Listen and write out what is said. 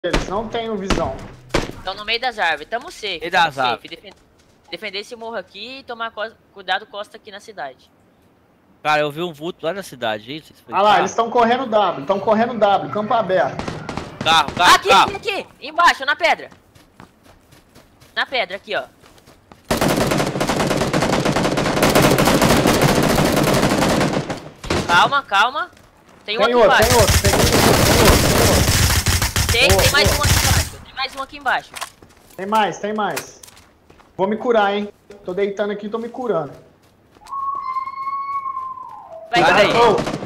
Eles não têm visão. Estão no meio das árvores. Tamo safe. E das árvores. Defender esse morro aqui e tomar cuidado costa aqui na cidade. Cara, eu vi um vulto lá na cidade. Isso, Ah lá, eles estão correndo W. Estão correndo W. Campo aberto. Carro, Aqui, carro. aqui. Embaixo, na pedra. Na pedra, aqui, ó. Calma, calma. Tem um aqui embaixo. Tem mais um aqui embaixo. Tem mais um aqui embaixo. Tem mais. Vou me curar, hein. Tô deitando aqui e tô me curando. Vai, Vai daí. Oh.